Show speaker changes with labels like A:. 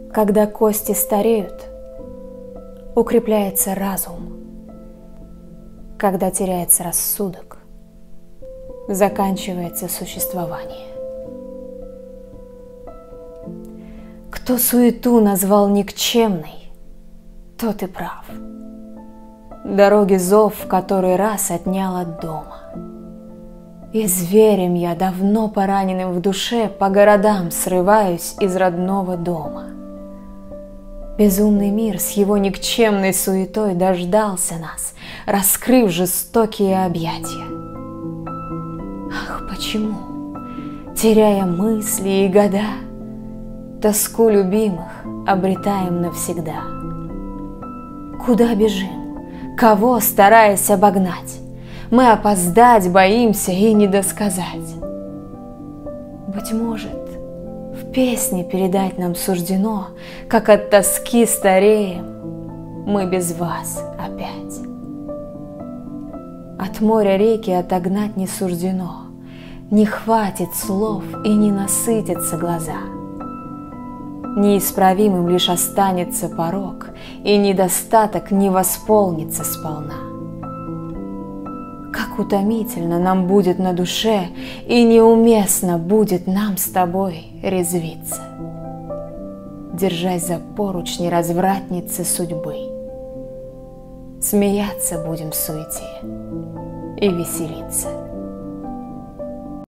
A: Когда кости стареют, укрепляется разум. Когда теряется рассудок, заканчивается существование. Кто суету назвал никчемной, тот и прав. Дороги зов в который раз отнял от дома. И зверем я, давно пораненным в душе, по городам срываюсь из родного дома. Безумный мир с его никчемной суетой дождался нас, раскрыв жестокие объятия. Ах, почему, теряя мысли и года, тоску любимых обретаем навсегда? Куда бежим, кого стараясь обогнать? Мы опоздать боимся и недосказать. Быть может, в песне передать нам суждено, как от тоски стареем мы без вас опять. От моря реки отогнать не суждено, не хватит слов и не насытятся глаза. Неисправимым лишь останется порок, и недостаток не восполнится сполна. Как утомительно нам будет на душе, и неуместно будет нам с тобой резвиться, держась за поручни развратницы судьбы. Смеяться будем в суете и веселиться.